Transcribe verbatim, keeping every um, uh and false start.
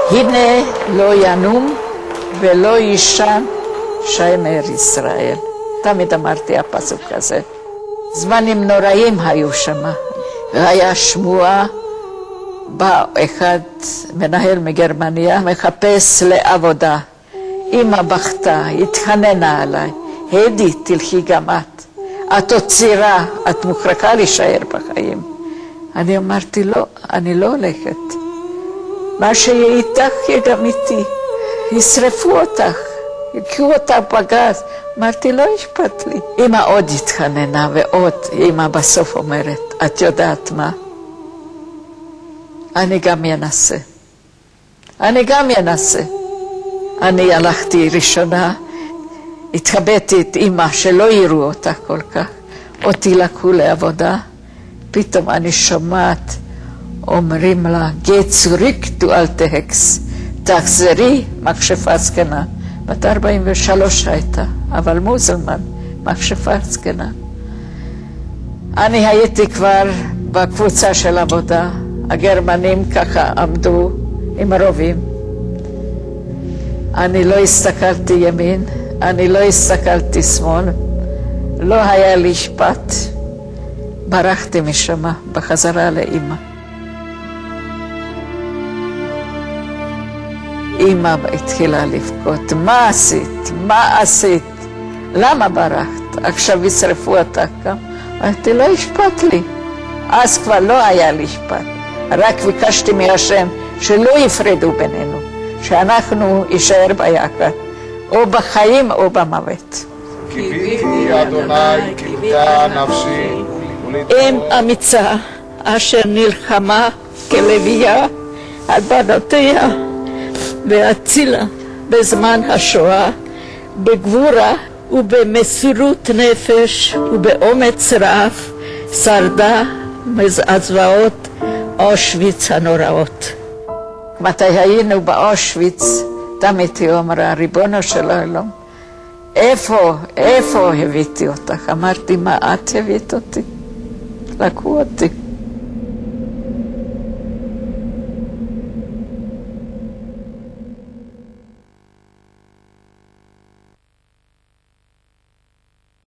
הנה לא ינום ולא יישן שמר ישראל. תמיד אמרתי הפסוק הזה. זמנים נוראים היו שם. והיה שמועה, בא אחד מנהל מגרמניה, מחפש לעבודה. אמא בכתה, התחננה עליי. הדי, תלכי גם את. את עוד צעירה, את מוכרחה להישאר בחיים. אני אמרתי, לא, אני לא הולכת. מה שיהיה איתך יהיה גם איתי. ישרפו אותך, יקחו אותך בגז. אמרתי, לא אכפת לי. אמא עוד התחננה ועוד. אמא בסוף אומרת, את יודעת מה? אני גם ינסה. אני גם ינסה. אני הלכתי ראשונה, התחבאתי את אמא שלא יראו אותה כל כך. אותי לקחו לעבודה, פתאום אני שומעת, אומרים לה, גט צוריק דו אלטה הקס, תחזרי, מכשפה זקנה. בת ארבעים ושלוש הייתה, אבל מוזלמן, מכשפה זקנה. אני הייתי כבר בקבוצה של עבודה, הגרמנים ככה עמדו עם הרובים. אני לא הסתכלתי ימין, אני לא הסתכלתי שמאל, לא היה לי אכפת. ברחתי משם בחזרה לאמא. אמא התחילה לבכות, מה עשית? מה עשית? למה ברחת? עכשיו ישרפו אותך גם. אמרתי, לא אכפת לי. אז כבר לא היה לי אכפת. רק ביקשתי מהשם שלא יפרדו בינינו, שאנחנו יישאר ביחד, או בחיים או במוות. קיוויתי אדוני, קיוותה נפשי. אם אמיצה אשר נלחמה כלביאה על בנותיה והצילה בזמן השואה, בגבורה ובמסירות נפש ובאומץ רב, שרדה מזעזעות אושוויץ הנוראות. מתי היינו באושוויץ, תמיד היא אמרה, ריבונו של העולם, איפה, איפה הבאתי אותך? אמרתי, מה את הבאת אותי? לקחו אותי.